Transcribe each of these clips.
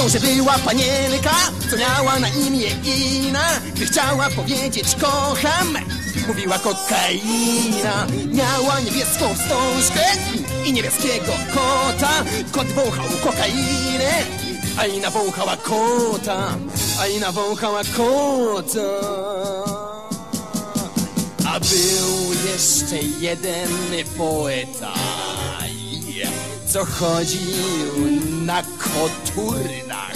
że była panienka, co miała na imię Ina. Gdy chciała powiedzieć kocham, mówiła kokaina. Miała niebieską wstążkę i niebieskiego kota. Kot wąchał kokainę, a Ina wąchała kota. A Ina wąchała kota. A był jeszcze jeden poeta, co chodził na koturnach.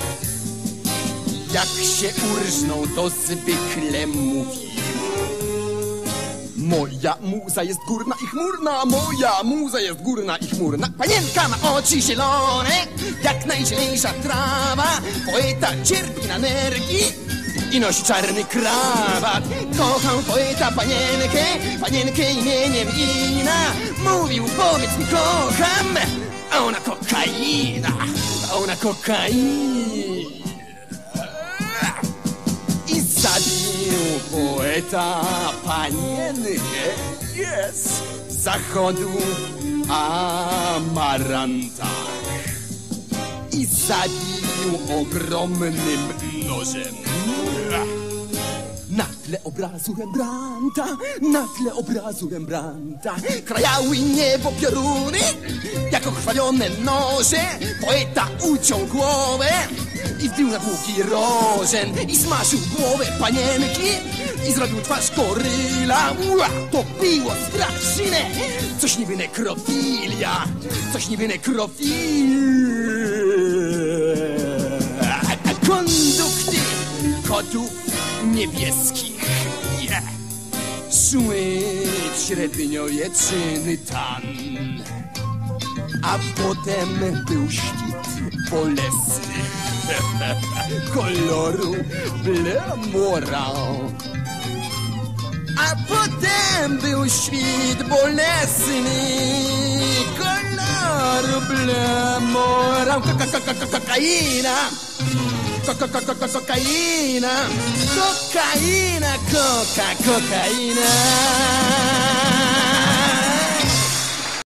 Jak się urżnął, to zwykle mówił: moja muza jest górna i chmurna, moja muza jest górna i chmurna. Panienka ma oczy zielone, jak najzieloniejsza trawa. Poeta cierpi na nerki i nosi czarny krawat. Kochał poeta panienkę, panienkę imieniem Ina. Mówił: powiedz mi kocham, a ona kokaina, a ona kokaina. I zabił poeta panienkę, z zachodu amarantach. I zabił ogromnym nożem. Na tle obrazu Rembrandta, na tle obrazu Rembrandta krajały niebo pioruny, jak okrwawione noże. Poeta uciął głowę i wbił na długi rożen. I smażył głowę panienki i zrobił twarz goryla. To było straszne, coś niby nekrofilia, coś niby nekrofilia. Kondukty kotów niebieskich szły w średniowieczny tan. A potem był świt bolesny koloru bleu moran. A potem był świt bolesny koloru bleu moran. Kokaina, kokaina, kokaina, kokaina.